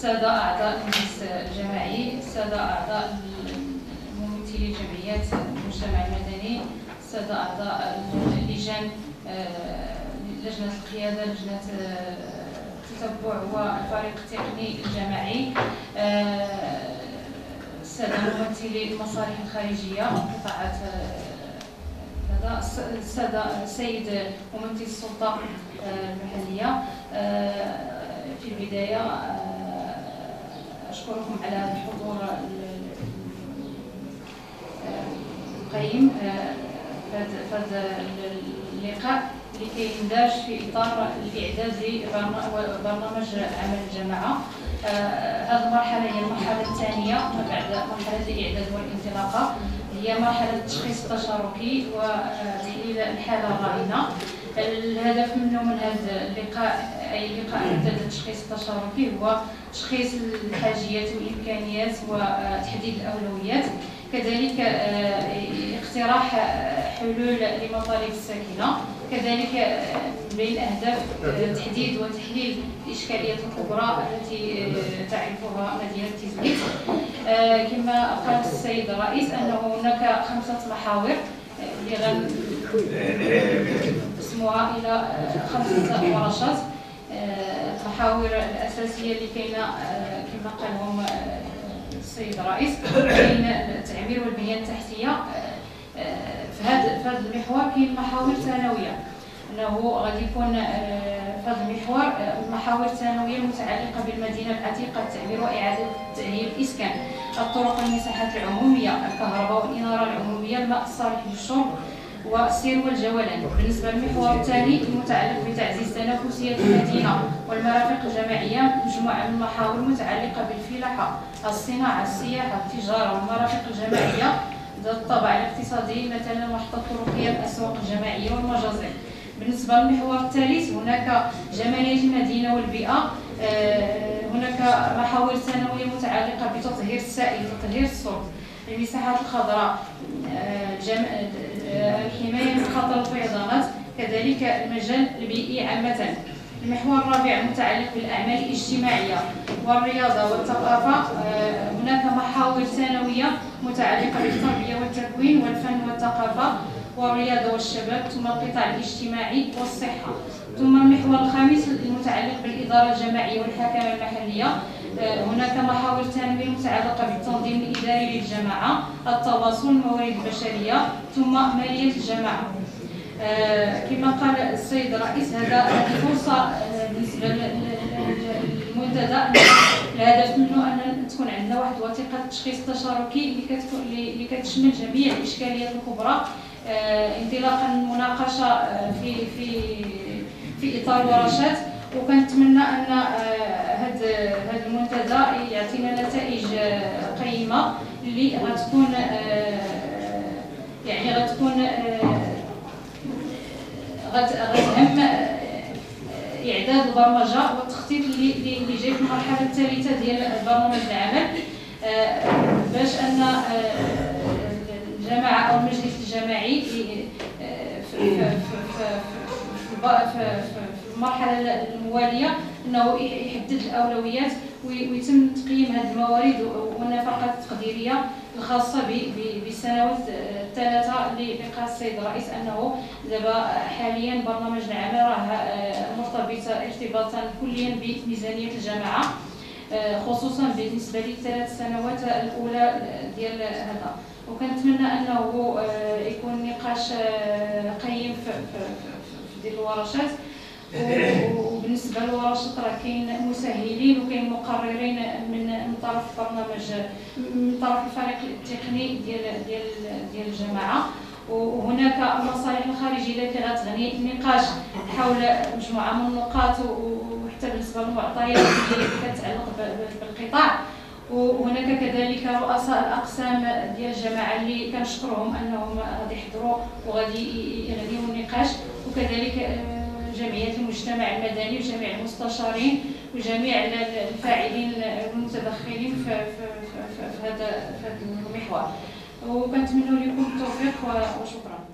السادة أعضاء المجلس الجماعي، السادة أعضاء ممثلي جمعيات المجتمع المدني، السادة أعضاء اللجان، لجنة القيادة، لجنة التتبع والفريق التقني الجماعي، السادة ممثلي المصالح الخارجية والقطاعات، السيد ممثل السلطة المحلية. في البداية أشكركم على الحضور القيم في هذا اللقاء لكي يندرج في إطار الإعداد لبرنامج عمل الجماعة. هذه المرحلة هي المرحلة الثانية ما بعد مرحلة الإعداد والانطلاقة، هي مرحلة التشخيص التشاركي وتحليل الحالة الراهنة. الهدف منه من هذا اللقاء أي لقاء إعداد التشخيص التشاركي هو تشخيص الحاجيات والإمكانيات وتحديد الأولويات، كذلك اقتراح حلول لمطالب الساكنة، كذلك بين أهداف تحديد وتحليل الإشكاليات الكبرى التي تعرفها مدينة تيزميت. كما قال السيد الرئيس أنه هناك 5 محاور اللي غنقسموها إلى 5 ورشات. المحاور الأساسية اللي كاينة كما قالهم السيد الرئيس كاين التعمير والبنية التحتية. في هذا المحور كاين محاور ثانوية، انه غادي يكون في هذا المحور محاور ثانويه المتعلقه بالمدينه العتيقه، التعمير واعاده تاهيل الاسكان، الطرق والمساحات العموميه، الكهرباء والاناره العموميه، الماء الصالح للشرب والسير والجولان. بالنسبه للمحور الثاني المتعلق بتعزيز تنافسيه المدينه والمرافق الجماعيه، مجموعه من المحاور المتعلقه بالفلاحه، الصناعه، السياحه، التجاره والمرافق الجماعيه ذات الطابع الاقتصادي، مثلا المحطه الطرقيه، الاسواق الجماعيه والمجازر. بالنسبه للمحور الثالث هناك جماليه المدينه والبيئه، هناك محاور ثانويه متعلقه بتطهير السائل، تطهير الصرف، المساحات الخضراء، الحمايه من خطر الفيضانات، كذلك المجال البيئي عامه. المحور الرابع المتعلق بالاعمال الاجتماعيه والرياضه والثقافه، هناك محاور ثانويه متعلقه بالتربيه والتكوين والفن والثقافه والرياضه والشباب، ثم القطاع الاجتماعي والصحه. ثم المحور الخامس المتعلق بالاداره الجماعيه والحكامه المحليه، هناك محاور ثانويه متعلقه بالتنظيم الاداري للجماعه، التواصل، الموارد البشريه، ثم ماليه الجماعه. كما قال السيد الرئيس هذه فرصه بالنسبه للمنتدى، الهدف منه ان تكون عندنا واحد وثيقه تشخيص تشاركي اللي كتشمل جميع الاشكاليات الكبرى، انطلاقا من المناقشه في اطار ورشات. وكنتمنى ان هذا المنتدى يعطينا نتائج قيمه اللي غتكون غتهم اعداد البرمجه والتخطيط اللي جاي في المرحله الثالثه ديال برنامج العمل، باش ان الجماعه او المجلس الجماعي في المرحله المواليه انه يحدد الاولويات ويتم تقييم هذه الموارد والنفقات التقديريه الخاصه بالسنوات الثلاثه اللي قال السيد الرئيس انه دابا حاليا برنامج العمل راه مرتبط ارتباطا كليا بميزانيه الجماعه، خصوصا بالنسبه للثلاث سنوات الاولى ديال هذا. وكنتمنى انه يكون نقاش قيم في ديال الورشات. وبالنسبه للورشات راه كاين مسهلين وكاين مقررين من طرف برنامج، من طرف الفريق التقني ديال الجماعه، وهناك المصالح الخارجيه التي غتغني النقاش حول مجموعه من النقاط وحتى بالنسبه للمعطيات اللي كتعلق بالقطاع. وهناك كذلك رؤساء الاقسام ديال الجماعه اللي كنشكرهم انهم غادي يحضروا وغادي يغنيوا النقاش، وكذلك جمعيات المجتمع المدني وجميع المستشارين وجميع الفاعلين المتدخلين في هذا المحور. وكنتمنى لكم التوفيق وشكرا.